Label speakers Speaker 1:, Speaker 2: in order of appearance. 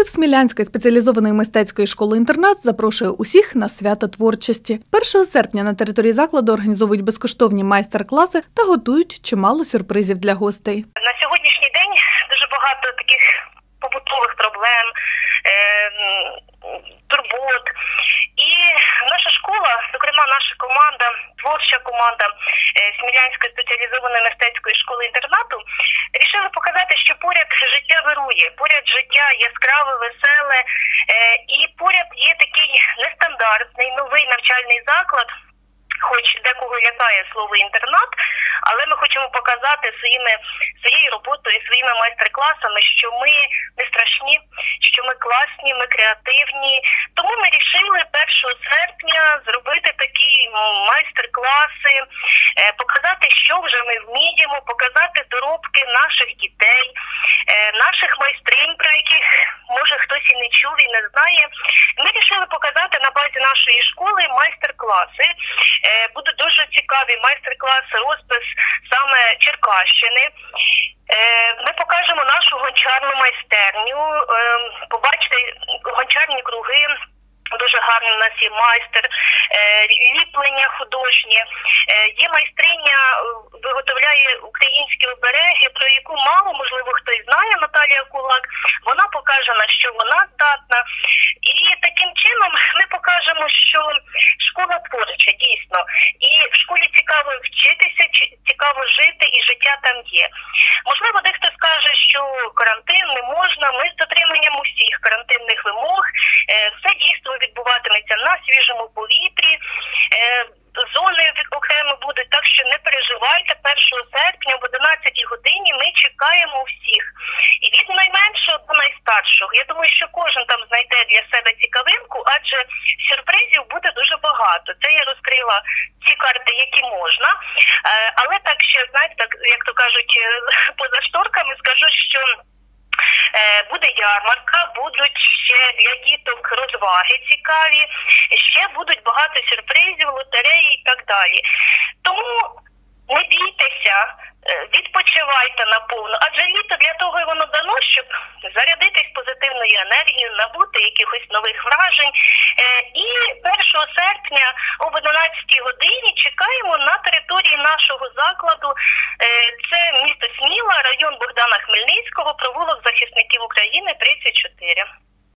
Speaker 1: Колектив Смілянської спеціалізованої мистецької школи-інтернат запрошує усіх на свято творчості. 1 серпня на території закладу організовують безкоштовні майстер-класи та готують чимало сюрпризів для гостей.
Speaker 2: На сьогоднішній день дуже багато таких побутових проблем, турбот. І наша школа, зокрема наша команда, творча команда Смілянської спеціалізованої мистецької школи-інтернату, вирішили показати, що поряд життя вирує, поряд життя яскраве, веселе, і поряд є такий нестандартний, новий навчальний заклад, хоч декого лякає слово «інтернат», але ми хочемо показати своєю роботою, своїми майстер-класами, що ми не страшні, що ми класні, ми креативні. Тому ми вирішили 1 серпня зробити такі майстер-класи, показати, що вже ми вміємо, показати доробки наших дітей, наших майстринь, про яких, може, хтось і не чув, і не знає. Ми вирішили показати на базі нашої школи майстер-класи. Будуть дуже цікаві майстер-класи, розпис саме Черкащини. Ми покажемо нашу гончарну майстерню, побачите гончарні круги. Дуже гарний у нас є майстер, ліплення художнє. Є майстриня, виготовляє українські обереги, про яку мало, можливо, хтось знає, Наталія Кулак. Вона покаже, на що вона здатна. І таким чином ми покажемо, що школа творча, дійсно. І в школі цікаво вчитися, цікаво жити, і життя там є. Можливо, дехто скаже, що карантин не можна, ми з дотриманням усіх карантинних вимог, все дійсно відбуватиметься на свіжому повітрі, зони окремо будуть, так що не переживайте, 1 серпня об 11 годині ми чекаємо всіх. І від найменшого до найстаршого. Я думаю, що кожен там знайде для себе цікавинку, адже сюрпризів буде дуже багато. Це я розкрила ці карти, які можна. Але так ще, знаєте, так, як то кажуть, поза шторками скажу, що буде ярмарка, будуть ще для діток розваги цікаві, ще будуть багато сюрпризів, лотереї і так далі. Тому не бійтеся, відпочивайте наповну, адже літо для того і воно дано, щоб зарядитись позитивною енергією, набути якихось нових вражень. І 1 серпня об 11 годині чекаємо на території нашого закладу